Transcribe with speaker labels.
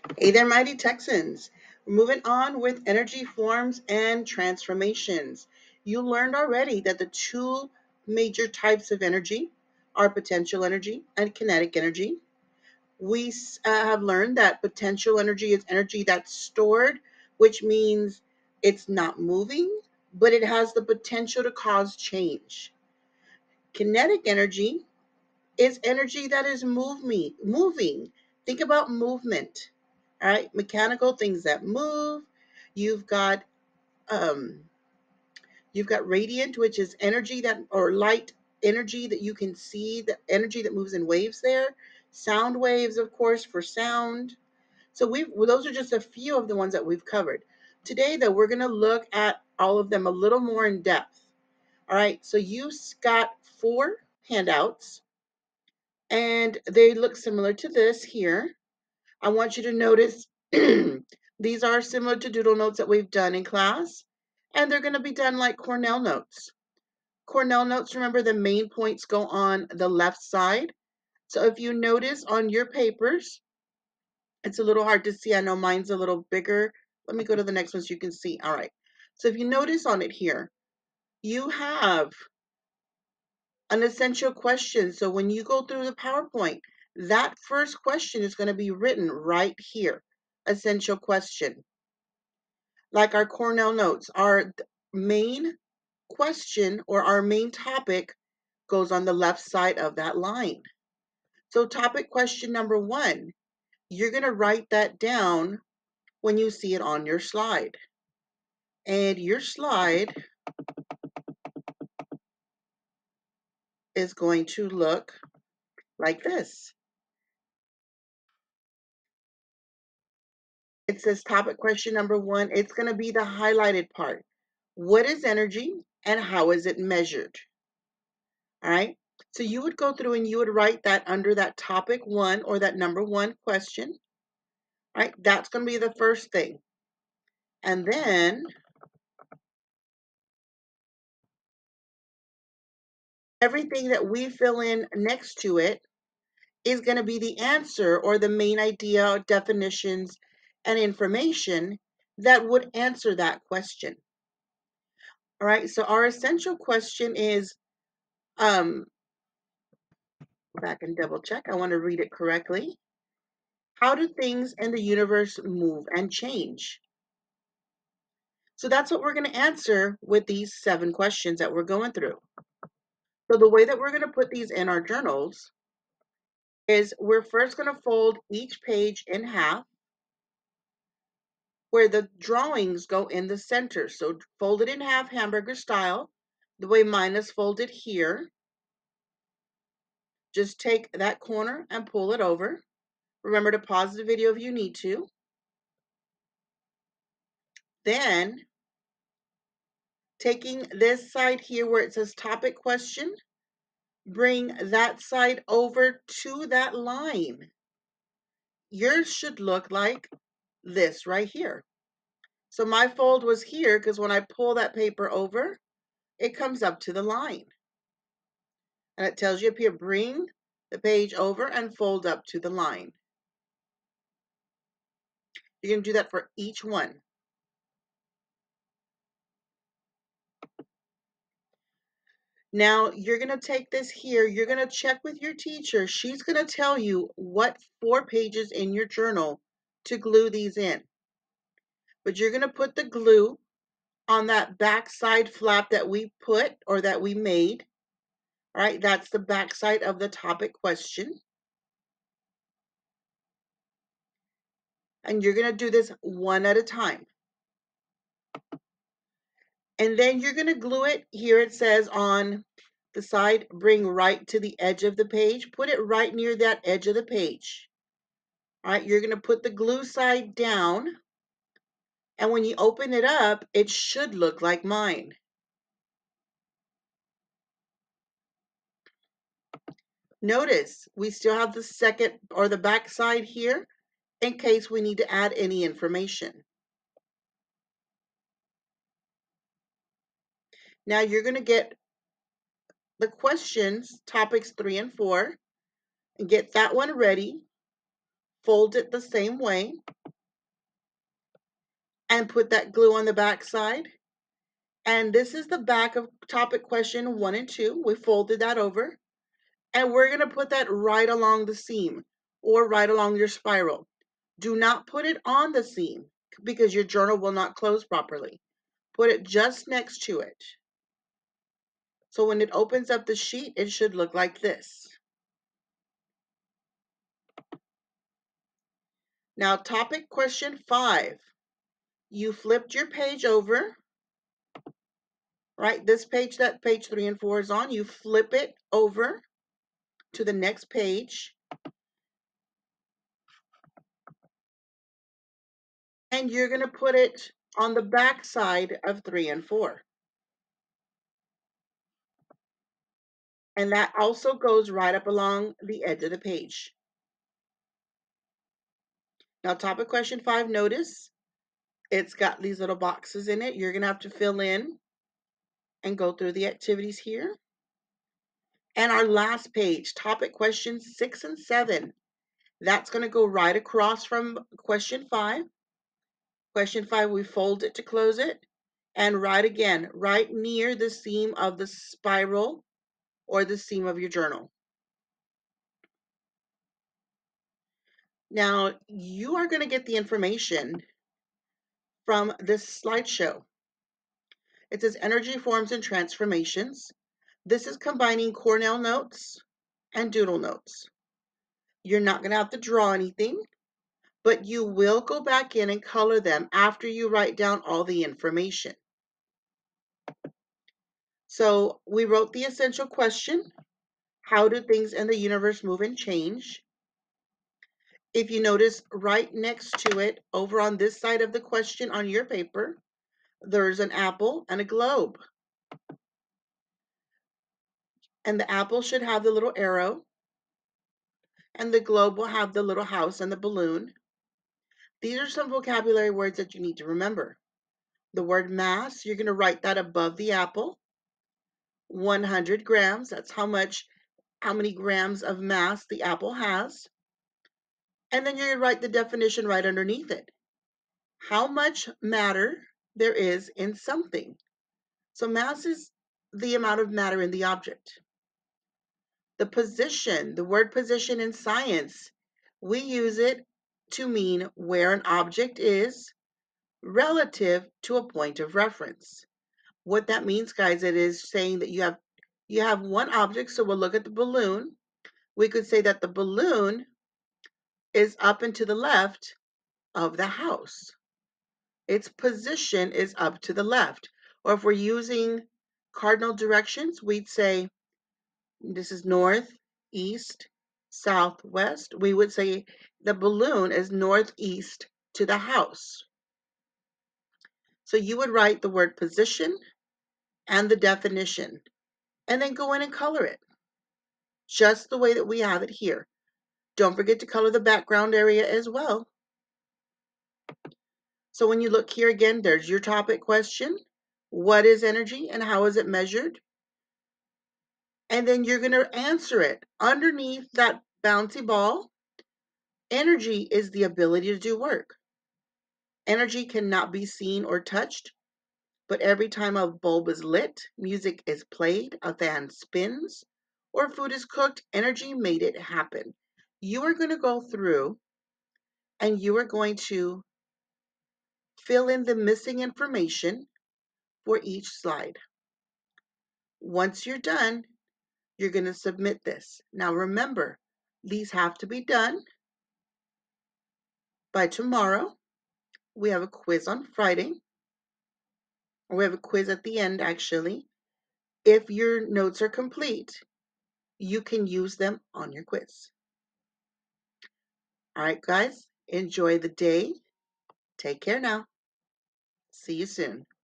Speaker 1: Hey there, mighty Texans. We're moving on with energy forms and transformations. You learned already that the two major types of energy are potential energy and kinetic energy. We have learned that potential energy is energy that's stored, which means it's not moving, but it has the potential to cause change. Kinetic energy is energy that is moving. Think about movement. All right, mechanical things that move. You've got um, you've got radiant, which is energy that or light energy that you can see, the energy that moves in waves there. Sound waves, of course, for sound. So those are just a few of the ones that we've covered. Today, though, we're going to look at all of them a little more in depth. All right, so you've got 4 handouts, and they look similar to this here. I want you to notice these are similar to doodle notes that we've done in class, and they're going to be done like Cornell notes. Cornell notes, remember, the main points go on the left side. So if you notice on your papers, it's a little hard to see. I know mine's a little bigger. Let me go to the next one so you can see. All right. So if you notice on it here, you have an essential question. So when you go through the PowerPoint, that first question is going to be written right here. Essential question. Like our Cornell notes, our main question or our main topic goes on the left side of that line. So topic question number 1, you're going to write that down when you see it on your slide. And your slide is going to look like this. It says topic question number 1. It's going to be the highlighted part. What is energy and how is it measured? All right. So you would go through and you would write that under that topic 1 or that number 1 question. All right. That's going to be the first thing. And then everything that we fill in next to it is going to be the answer or the main idea, definitions, and information that would answer that question. All right, so our essential question is, back and double check, I want to read it correctly. How do things in the universe move and change? So that's what we're going to answer with these 7 questions that we're going through. So the way that we're going to put these in our journals is we're first going to fold each page in half, where the drawings go in the center. So fold it in half, hamburger style, the way mine is folded here. Just take that corner and pull it over. Remember to pause the video if you need to. Then, taking this side here where it says topic question, bring that side over to that line. Yours should look like this right here. So my fold was here because when I pull that paper over, it comes up to the line. And it tells you up here, bring the page over and fold up to the line. You're going to do that for each one. Now, you're going to take this here. You're going to check with your teacher. She's going to tell you what 4 pages in your journal to glue these in. But you're going to put the glue on that back side flap that we put or that we made. All right, that's the back side of the topic question. And you're going to do this one at a time. And then you're going to glue it. Here it says on the side, bring right to the edge of the page. Put it right near that edge of the page. All right, you're going to put the glue side down. And when you open it up, it should look like mine. Notice we still have the second or the back side here in case we need to add any information. Now you're going to get the questions, topics 3 and 4, and get that one ready. fold it the same way, and put that glue on the back side. And this is the back of topic question 1 and 2. We folded that over. And we're going to put that right along the seam or right along your spiral. Do not put it on the seam because your journal will not close properly. Put it just next to it. So when it opens up the sheet, it should look like this. Now, topic question 5. You flipped your page over, right? This page that page 3 and 4 is on. You flip it over to the next page. And you're going to put it on the back side of 3 and 4. And that also goes right up along the edge of the page. Now, topic question 5, notice it's got these little boxes in it. You're going to have to fill in and go through the activities here. And our last page, topic questions 6 and 7. That's going to go right across from question 5. Question 5, we fold it to close it. And right again, right near the seam of the spiral or the seam of your journal. Now, you are going to get the information from this slideshow. It says Energy Forms and Transformations. This is combining Cornell notes and Doodle notes. You're not going to have to draw anything, but you will go back in and color them after you write down all the information. So we wrote the essential question, how do things in the universe move and change? If you notice right next to it, over on this side of the question on your paper, there's an apple and a globe. And the apple should have the little arrow, and the globe will have the little house and the balloon. These are some vocabulary words that you need to remember. The word mass, you're going to write that above the apple. 100 grams, that's how many grams of mass the apple has. And then you're going to write the definition right underneath it. How much matter there is in something. So mass is the amount of matter in the object. The position, the word position in science, we use it to mean where an object is relative to a point of reference. What that means, guys, it is saying that you have one object. So we'll look at the balloon. We could say that the balloon is up and to the left of the house. Its position is up to the left. Or if we're using cardinal directions, we'd say this is north, east, southwest. We would say the balloon is northeast to the house. So you would write the word position and the definition, and then go in and color it just the way that we have it here. Don't forget to color the background area as well. So when you look here again, there's your topic question. What is energy and how is it measured? And then you're going to answer it. Underneath that bouncy ball, energy is the ability to do work. Energy cannot be seen or touched, but every time a bulb is lit, music is played, a fan spins, or food is cooked, energy made it happen. You are going to go through and you are going to fill in the missing information for each slide. Once you're done, you're going to submit this. Now remember, these have to be done by tomorrow. We have a quiz on Friday. We have a quiz at the end, actually. If your notes are complete, you can use them on your quiz. All right, guys, enjoy the day. Take care now. See you soon.